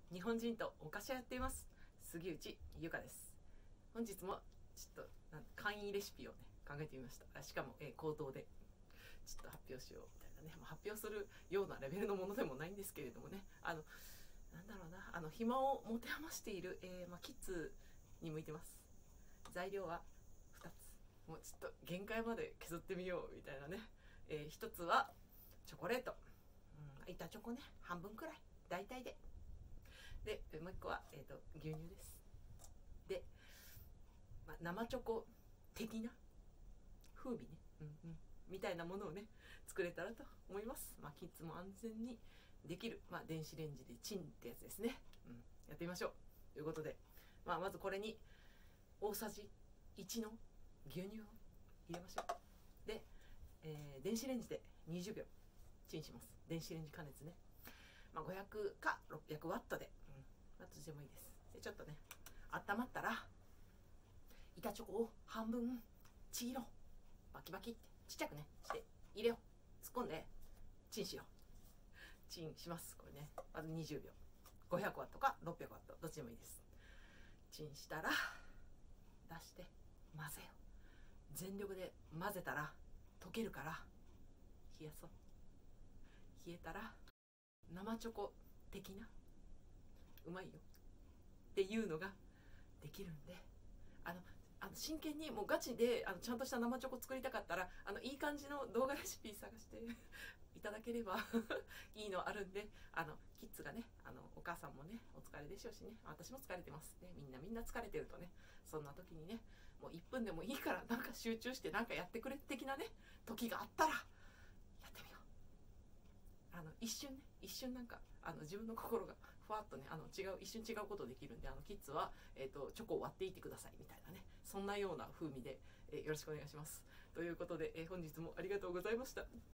日本人とお菓子屋やっています杉内優香です。本日もちょっと簡易レシピをね考えてみました。しかも、口頭でちょっと発表しようみたいなね、発表するようなレベルのものでもないんですけれどもね、なんだろうな、暇を持て余している、キッズに向いてます。材料は2つ、もうちょっと限界まで削ってみようみたいなね、1つはチョコレート、板チョコね、半分くらい大体で、もう1個は、牛乳です。で、生チョコ的な風味ね、みたいなものをね作れたらと思います。キッズも安全にできる、電子レンジでチンってやつですね、やってみましょうということで、まずこれに大さじ1の牛乳を入れましょう。で、電子レンジで20秒チンします。電子レンジ加熱ね、500か600ワットで、ワットでもいいです。でちょっとね温まったら板チョコを半分ちぎろう。バキバキってちっちゃくねして入れよう。突っ込んでチンしよう。チンします。これね、まず20秒、500ワットか600ワットどっちでもいいです。チンしたら出して混ぜよう。全力で混ぜたら溶けるから冷やそう。冷えたら生チョコ的なうまいよっていうのができるんで、真剣にもうガチでちゃんとした生チョコ作りたかったらいい感じの動画レシピ探していただければいいのあるんで、キッズがねお母さんもねお疲れでしょうしね、私も疲れてますね。みんな疲れてるとね、そんな時にねもう1分でもいいからなんか集中してなんかやってくれ的なね時があったらやってみよう。一瞬なんか自分の心がふわっとね一瞬違うことできるんで、キッズは、チョコを割っていってくださいみたいなね、そんなような風味で、よろしくお願いしますということで、本日もありがとうございました。